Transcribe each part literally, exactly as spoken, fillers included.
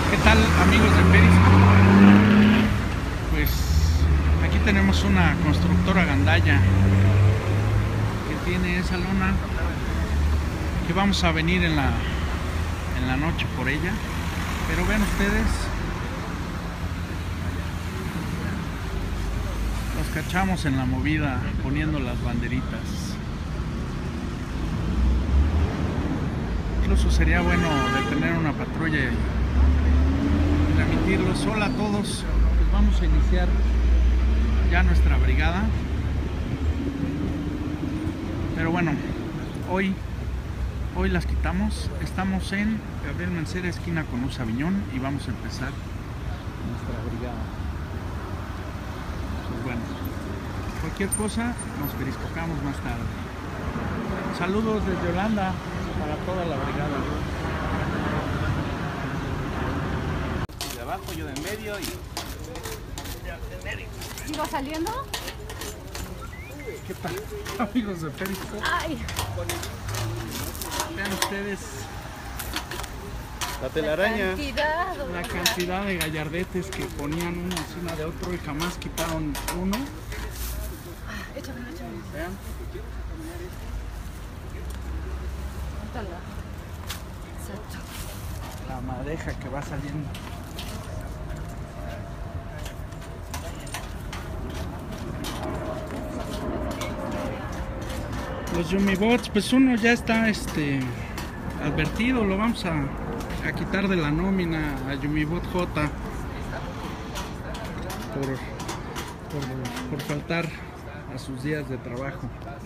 ¿Qué tal, amigos de Periscope? Pues aquí tenemos una constructora gandalla que tiene esa lona que vamos a venir en la en la noche por ella, pero vean ustedes, los cachamos en la movida poniendo las banderitas. Incluso sería bueno detener una patrulla y transmitirlos. Hola a todos, pues vamos a iniciar ya nuestra brigada, pero bueno, hoy hoy las quitamos. Estamos en Gabriel Mancera, esquina con Luz Aviñón, y vamos a empezar nuestra brigada. Pues bueno, cualquier cosa nos periscopamos más tarde. Saludos desde Holanda para toda la brigada. De abajo, yo de en medio y de medio. ¿Sigo saliendo? ¿Qué tal, amigos de Periscope? Ay. Vean ustedes La telaraña. La cantidad, la cantidad de gallardetes que ponían uno encima de otro y jamás quitaron uno. Échame, échame. Vean. Suéltala. Exacto. La madeja que va saliendo. Los Yumibots, pues uno ya está este advertido, lo vamos a, a quitar de la nómina a Yumibot J por, por, por faltar a sus días de trabajo.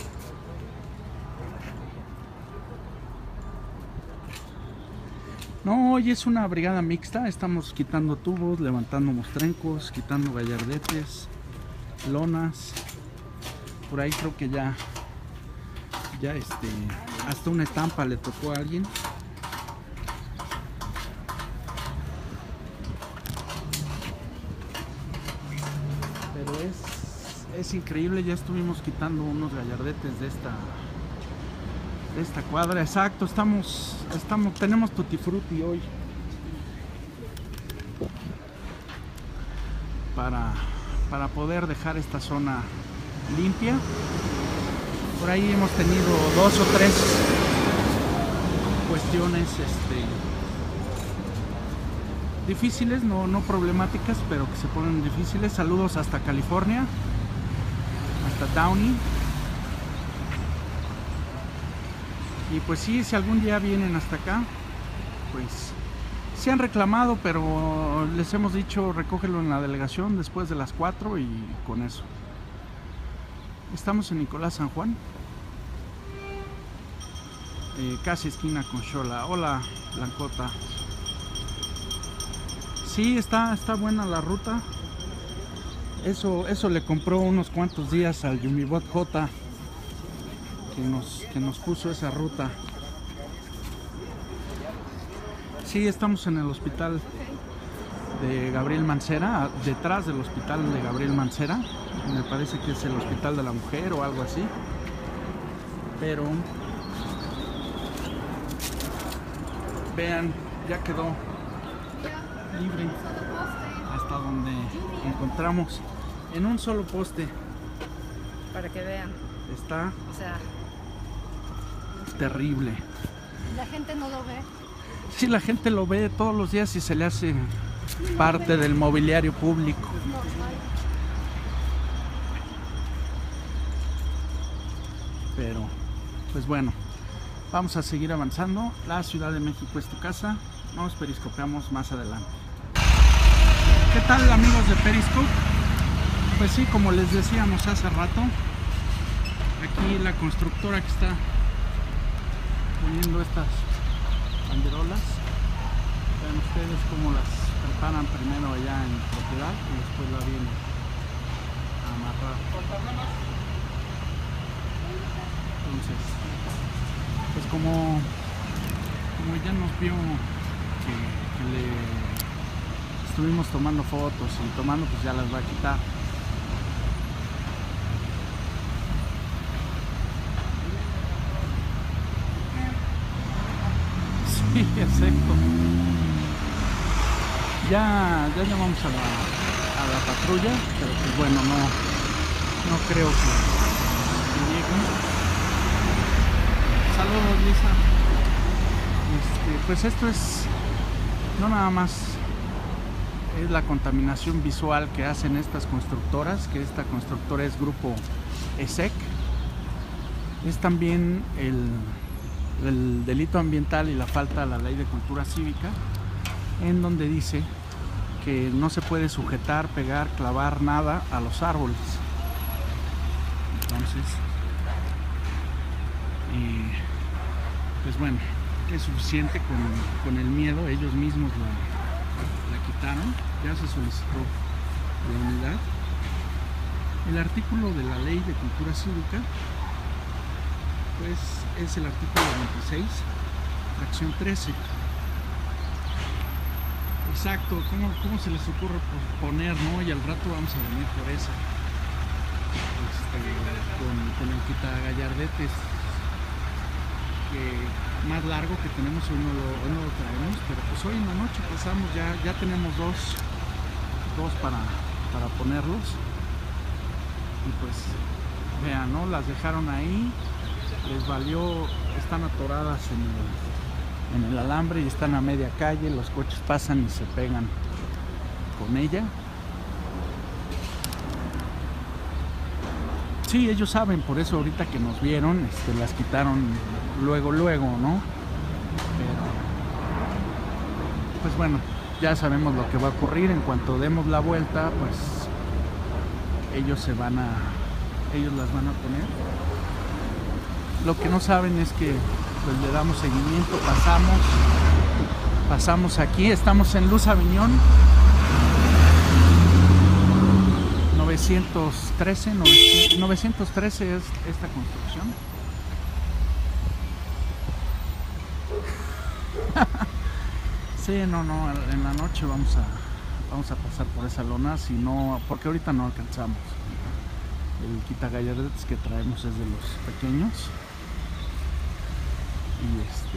No, hoy es una brigada mixta, estamos quitando tubos, levantando mostrencos, quitando gallardetes, lonas. Por ahí creo que ya, ya este, hasta una estampa le tocó a alguien. Pero es, es increíble, ya estuvimos quitando unos gallardetes de esta de esta cuadra. Exacto, estamos, estamos, tenemos tutti frutti hoy para, para poder dejar esta zona limpia. Por ahí hemos tenido dos o tres cuestiones este, difíciles, no, no problemáticas, pero que se ponen difíciles. Saludos hasta California, hasta Downey. Y pues sí, si algún día vienen hasta acá, pues se han reclamado, pero les hemos dicho recógelo en la delegación después de las cuatro y con eso. Estamos en Nicolás San Juan, eh, casi esquina con Xola. Hola, Blancota. Sí, está, está buena la ruta. Eso, eso le compró unos cuantos días al Yumibot J. Que nos, que nos puso esa ruta. Sí, estamos en el hospital de Gabriel Mancera, detrás del hospital de Gabriel Mancera. Me parece que es el hospital de la mujer o algo así. Pero vean, ya quedó libre hasta donde encontramos, en un solo poste. Para que vean. Está O sea, terrible. la gente no lo ve. Sí, la gente lo ve todos los días y se le hace parte del mobiliario público. Es normal. Pero, pues bueno, vamos a seguir avanzando. La Ciudad de México es tu casa. Nos periscopeamos más adelante. ¿Qué tal, amigos de Periscope? Pues sí, como les decíamos hace rato, aquí la constructora que está poniendo estas banderolas, vean ustedes cómo las preparan primero allá en propiedad y después la vienen a amarrar. Entonces, pues como, como ya nos vio que, que le estuvimos tomando fotos y tomando, pues ya las va a quitar. Sí, exacto. Ya, ya llamamos a la, a la patrulla, pero pues bueno, no, no creo que, que lleguen. Saludos, Lisa. Este, pues esto es no nada más es la contaminación visual que hacen estas constructoras, que esta constructora es Grupo E S E C, es también el, el delito ambiental y la falta a la ley de cultura cívica, en donde dice que no se puede sujetar, pegar, clavar nada a los árboles. Entonces, eh, pues bueno, es suficiente con, con el miedo, ellos mismos la, la quitaron, ya se solicitó la unidad. El artículo de la ley de cultura cívica, pues es el artículo veintiséis, fracción trece. Exacto, ¿cómo, cómo se les ocurre poner, no? Y al rato vamos a venir por esa. Este, con, con el quitagallardetes que más largo que tenemos, hoy no, lo, hoy no lo traemos, pero pues hoy en la noche pasamos, ya, ya tenemos dos, dos para, para ponerlos. Y pues vean, ¿no? Las dejaron ahí, les valió, están atoradas en el, en el alambre y están a media calle, los coches pasan y se pegan con ella. Sí, ellos saben, por eso ahorita que nos vieron, este, las quitaron luego, luego, ¿no? Pero, pues bueno, ya sabemos lo que va a ocurrir. En cuanto demos la vuelta, pues ellos se van a, ellos las van a poner. Lo que no saben es que pues le damos seguimiento, pasamos, pasamos aquí, estamos en Luz Aviñón, novecientos trece, novecientos trece es esta construcción. Sí, no, no, en la noche vamos a, vamos a pasar por esa lona, si no, porque ahorita no alcanzamos. El quitagallardetes que traemos es de los pequeños. Y este,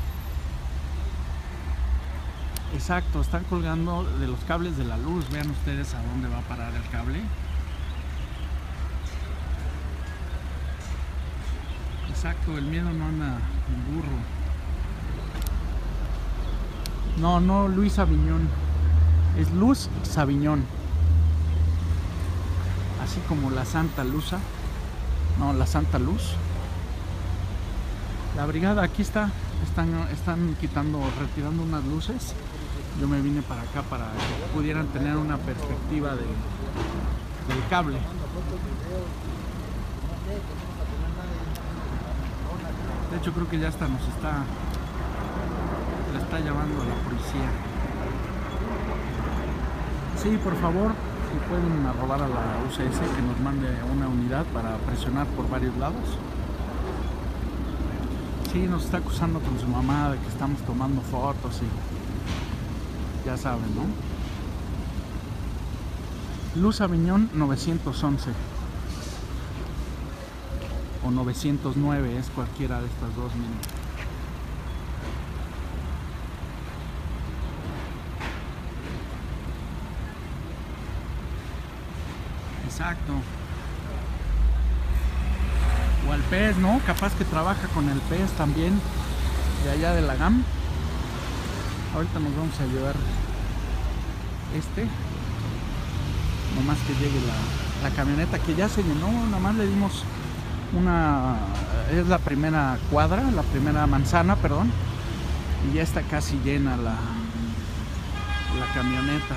exacto, están colgando de los cables de la luz. Vean ustedes a dónde va a parar el cable. Exacto, el miedo no anda en burro. No, no Luis Aviñón, es Luz Saviñón, así como la Santa Luza, no, la Santa Luz. La brigada aquí está, están, están quitando, retirando unas luces. Yo me vine para acá para que pudieran tener una perspectiva de, del cable. De hecho creo que ya hasta nos está, la está llamando la policía. Sí, por favor, si pueden arrobar a la U C S que nos mande una unidad para presionar por varios lados. Sí, nos está acusando con su mamá de que estamos tomando fotos y ya saben, ¿no? Luz Aviñón novecientos once o novecientos nueve, es cualquiera de estas dos, miren. Exacto. O al P E S, ¿no? Capaz que trabaja con el P E S también, de allá de la G A M. Ahorita nos vamos a llevar este, nomás que llegue la, la camioneta que ya se llenó. Nada más le dimos una, es la primera cuadra, la primera manzana, perdón, y ya está casi llena la, la camioneta.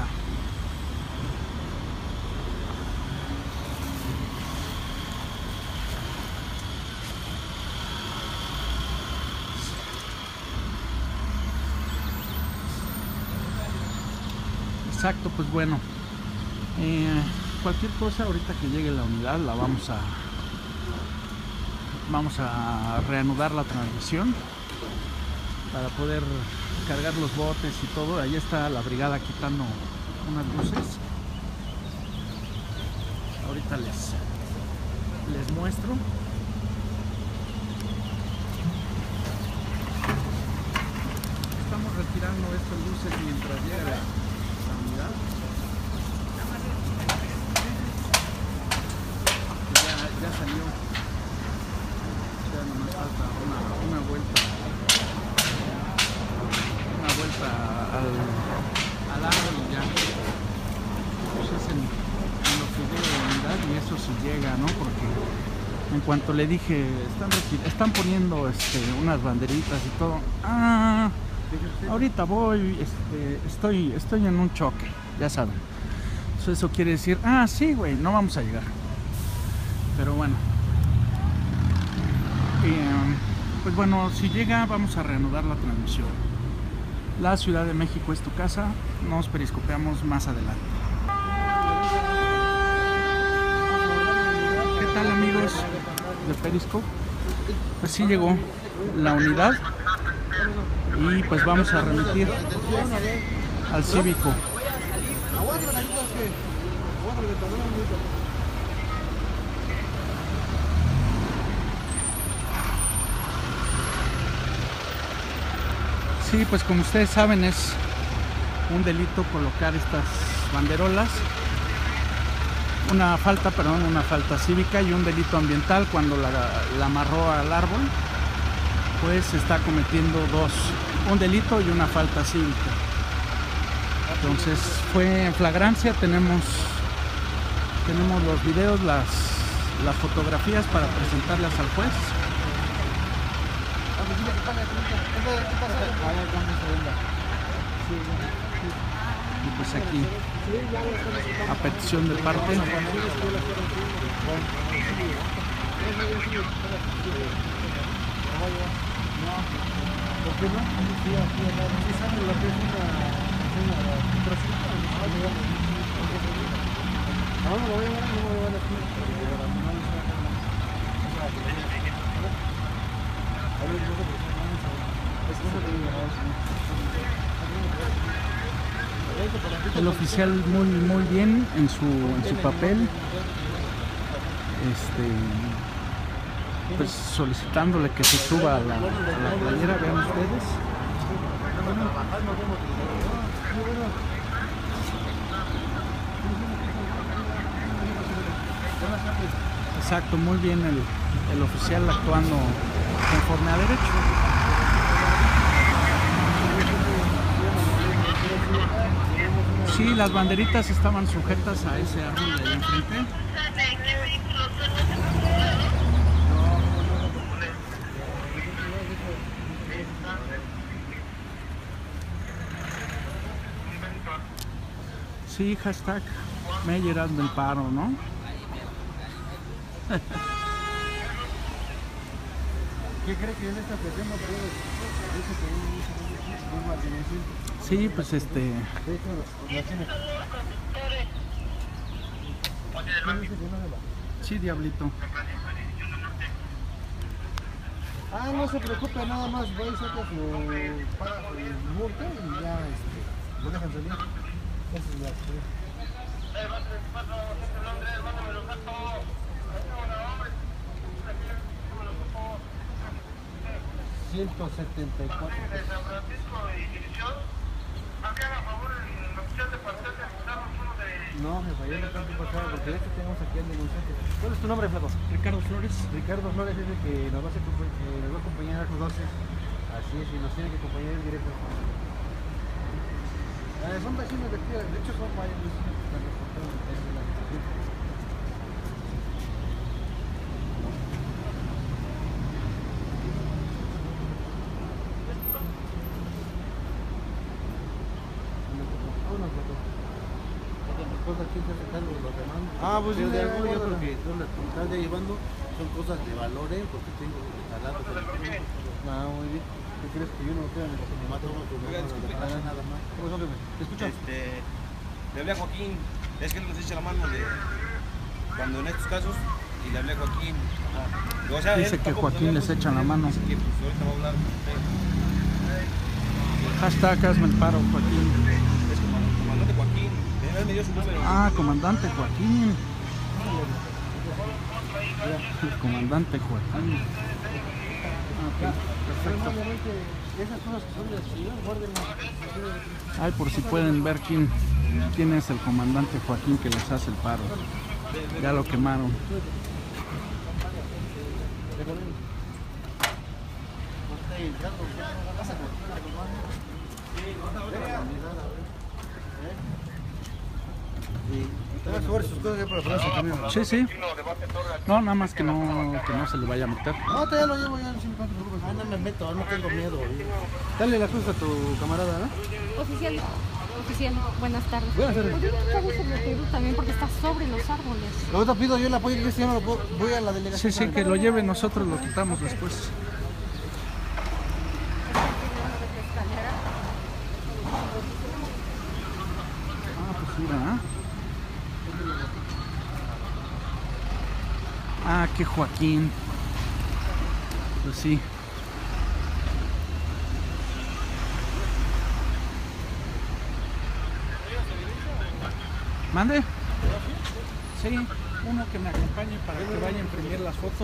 Exacto, pues bueno, eh, cualquier cosa ahorita que llegue la unidad la vamos a vamos a reanudar la transmisión para poder cargar los botes y todo. Ahí está la brigada quitando unas luces. Ahorita les les muestro. Estamos retirando estas luces mientras llega una, una vuelta, una vuelta al, al árbol y ya. Pues es en, en lo que llega la unidad y eso sí llega, ¿no? Porque en cuanto le dije, están, están poniendo este, unas banderitas y todo. Ah, ahorita voy, este, estoy, estoy en un choque, ya saben. Eso, eso quiere decir, ah, sí, güey, no vamos a llegar. Pero bueno. Eh, pues bueno, si llega, vamos a reanudar la transmisión. La Ciudad de México es tu casa. Nos periscopeamos más adelante. ¿Qué tal, amigos de Periscope? Pues sí llegó la unidad y pues vamos a remitir al Cívico. Sí, pues como ustedes saben es un delito colocar estas banderolas. Una falta, perdón, una falta cívica y un delito ambiental. Cuando la, la amarró al árbol, pues está cometiendo dos, un delito y una falta cívica. Entonces fue en flagrancia. Tenemos, tenemos los videos, las, las fotografías para presentarlas al juez. Y pues aquí, a petición de parte, el oficial muy muy bien en su en su papel, este pues solicitándole que se suba a la, a la playera. Vean ustedes. Exacto, muy bien el, el oficial actuando conforme a derecho. Sí, las banderitas estaban sujetas a ese árbol de ahí enfrente. Sí, hashtag Meyer hazme el paro, ¿no? ¿Qué cree que en esta ocasión no puede? Dice que un mantenimiento. Sí, pues este... De hecho, la tiene. Sí, diablito. Ah, no se preocupe, nada más va y saca su, paga su multa y ya este, lo dejan salir. Esa es la acción. ciento setenta y cuatro. No, jefa, ya no tanto pasado porque de hecho tenemos aquí al denunciante. ¿Cuál es tu nombre, flaco? Ricardo Flores. Ricardo Flores es el que nos va a, hacer, eh, nos va a acompañar a los doce. Así es, y nos tiene que acompañar en directo. Eh, son vecinos de aquí, de hecho son varios vecinos que están reportando en la situación. Ah, pues sí, de de algo algo yo yo creo creo que que las que están llevando son cosas de valores porque tengo talados de la Ah, muy bien. ¿Qué crees que yo no lo tenga en el me mato uno con Oiga, disculpe. nada más. ¿Cómo son, bebé? ¿Te escucho? Este, le hablé a Joaquín, es que él nos echa la mano de cuando en estos casos, y le hablé a Joaquín. Ajá. O sea, Dice él que tampoco Joaquín sabía, les pues, echa la mano. dice que, pues, ahorita va a hablar con usted. Hashtag hazme el paro, Joaquín. Es como comandante Joaquín, él me dio su número. Ah, comandante Joaquín. El comandante Joaquín. Ah, ok, perfecto. Esas cosas que son de la ciudad, guárdenlas. Ay, por si pueden ver quién, quién es el comandante Joaquín que les hace el paro. Ya lo quemaron. Te vas a ver sus cosas ya para ponerse el camión. Sí, sí. No, nada más que no, que no se le vaya a meter. No, te ya lo llevo ya, no te preocupes. Ah, no me meto, no tengo miedo. Dale la cruz a tu camarada, ¿verdad? Oficial, oficial, buenas tardes. Buenas tardes. ¿Podría quitar ese letrero también porque está sobre los árboles? Ahorita pido yo el apoyo, que yo no lo puedo. Voy a la delegación. Sí, sí, que lo lleve, nosotros lo quitamos después. Ah, pues mira, ¿ah? Ah, que Joaquín. Pues sí. ¿Mande? Sí, uno que me acompañe para que vaya a imprimir las fotos.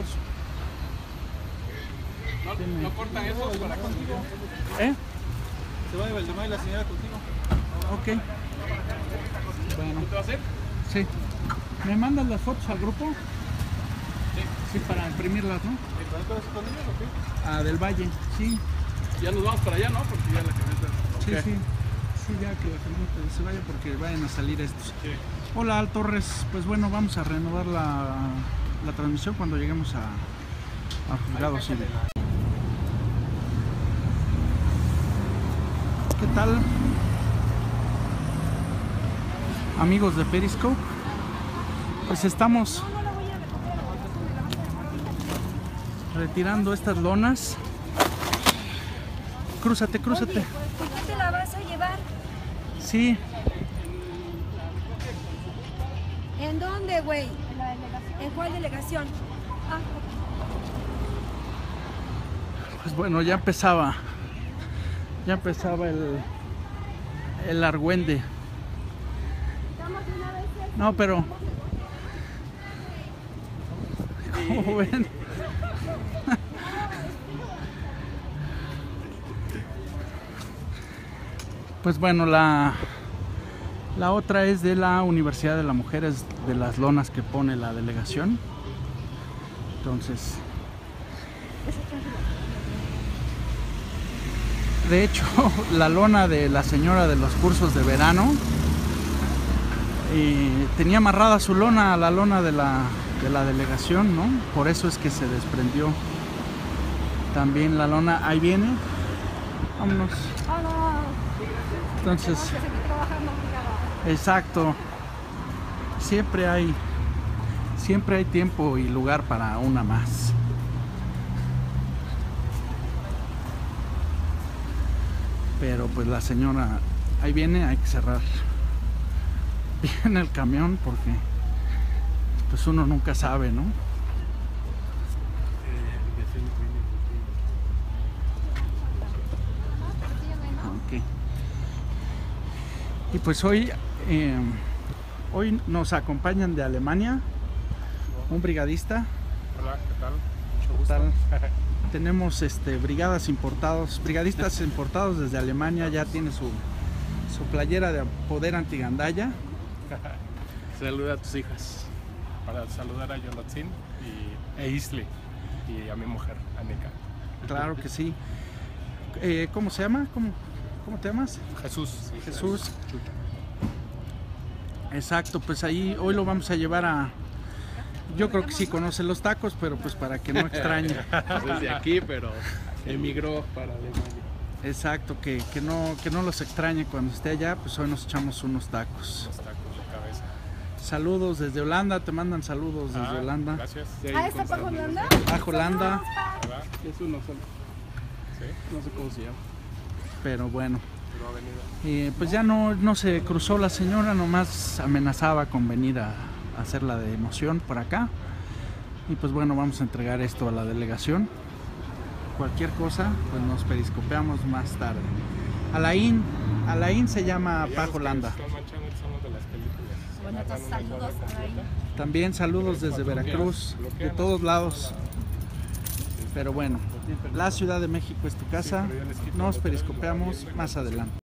¿No, ¿no cortan eso para contigo? ¿Eh? ¿Se va a Valdemar y la señora contigo? Ok. Bueno. ¿Qué te va a hacer? Sí. ¿Me mandas las fotos al grupo? Sí. Sí, para imprimirlas, ¿no? ¿Y para qué vas con ellos o qué? Ah, del Valle, sí. Ya nos vamos para allá, ¿no? Porque ya la camioneta. Sí, Ok. sí. Sí, ya que la camioneta se vaya porque vayan a salir estos. Sí. Hola, Al Torres. Pues bueno, vamos a renovar la, la transmisión cuando lleguemos a, a Juzgado Civil. ¿Qué tal? Amigos de Periscope. Pues estamos retirando estas lonas. Crúzate, crúzate. ¿Por qué te la vas a llevar? Sí, ¿En dónde, güey? ¿En cuál delegación? Ah, pues bueno, ya empezaba. Ya empezaba el, el argüende. No, pero ¿cómo ven? Pues bueno, la, la otra es de la Universidad de la Mujer, es de las lonas que pone la delegación. Entonces, de hecho, la lona de la señora de los cursos de verano eh, tenía amarrada su lona a la lona de la, de la delegación, ¿no? Por eso es que se desprendió también la lona. Ahí viene. Vámonos. Entonces, exacto. Siempre hay, siempre hay tiempo y lugar para una más. Pero pues la señora, ahí viene, hay que cerrar bien el camión porque pues uno nunca sabe, ¿no? Ok. Y pues hoy, eh, hoy nos acompañan de Alemania un brigadista. Hola, ¿qué tal? Mucho ¿Qué gusto. tal? Tenemos este, brigadas importados, brigadistas importados desde Alemania. Ya tiene su, su playera de poder antigandalla. Saluda a tus hijas. Para saludar a Yolotzin y, e Isli y a mi mujer, Anika. Claro que sí. Eh, ¿Cómo se llama? ¿Cómo, cómo te llamas? Jesús. Jesús. Chuta. Exacto, pues ahí hoy lo vamos a llevar a... Yo creo que sí conoce los tacos, pero pues para que no extrañe. Desde aquí, pero emigró para Alemania. Exacto, que, que, no, que no los extrañe cuando esté allá, pues hoy nos echamos unos tacos. Los tacos de cabeza. Saludos desde Holanda, te mandan saludos desde Ah, Holanda. Gracias. ¿Ah, está para Holanda? Ah, Holanda, ¿Va? es uno solo, Sí, no sé cómo se llama. Pero bueno, no ha venido. eh, pues ya no, no se cruzó la señora, nomás amenazaba con venir a, a hacerla de emoción por acá. Y pues bueno, vamos a entregar esto a la delegación. Cualquier cosa, pues nos periscopeamos más tarde. Alain, Alain se llama Allá Paj los que Holanda. están manchando son los de las películas. Bueno, Agarran entonces, una saludos gorra a Alain. completa. También saludos desde Bloquean, Veracruz, de bloquean todos las- lados. Pero bueno, la Ciudad de México es tu casa. Sí, pero yo les quito Nos el hotel, periscopeamos lo- más adelante.